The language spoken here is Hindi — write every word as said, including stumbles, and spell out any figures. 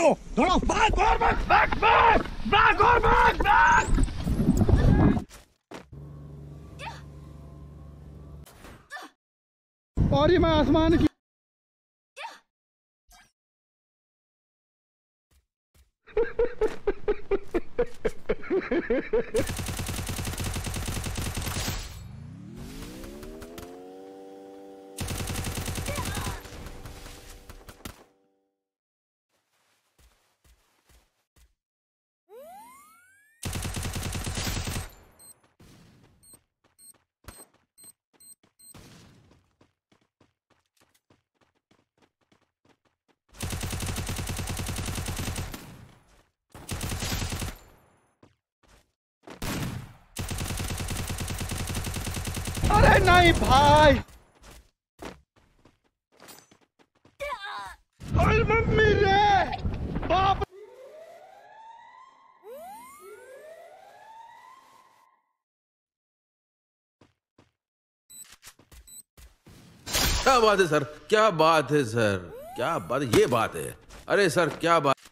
दौड़ो दौड़ो, भाग और भाग भाग भाग भाग और भाग भाग। और ये मैं आसमान की अरे नहीं भाई, अरे मम्मी रे बाप। क्या बात है सर, क्या बात है सर, क्या बात, ये बात है। अरे सर क्या बात।